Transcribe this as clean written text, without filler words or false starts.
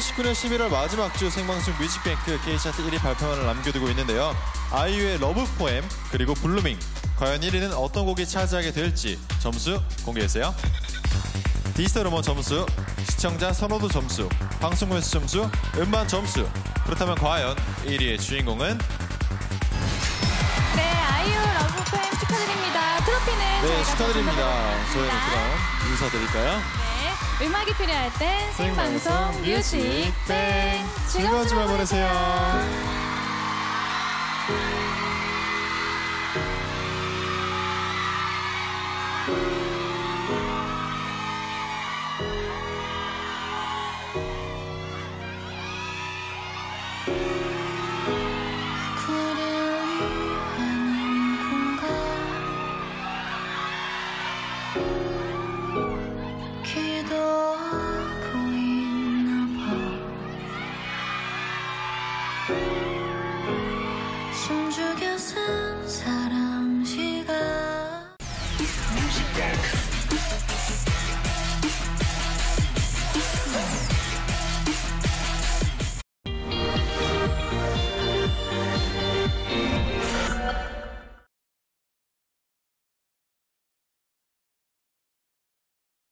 2019년 11월 마지막 주 생방송 뮤직뱅크 K차트 1위 발표만을 남겨두고 있는데요. 아이유의 러브 포엠 그리고 블루밍, 과연 1위는 어떤 곡이 차지하게 될지 점수 공개해주세요. 디지털 음원 점수, 시청자 선호도 점수, 방송 횟수 점수, 음반 점수. 그렇다면 과연 1위의 주인공은? 네, 아이유 러브 포엠 축하드립니다. 트로피는 네, 저희가 축하드립니다. 저희는 그럼 인사드릴까요? 네, 음악이 필요할 땐 생방송 뮤직뱅. 즐거운 주말 보내세요.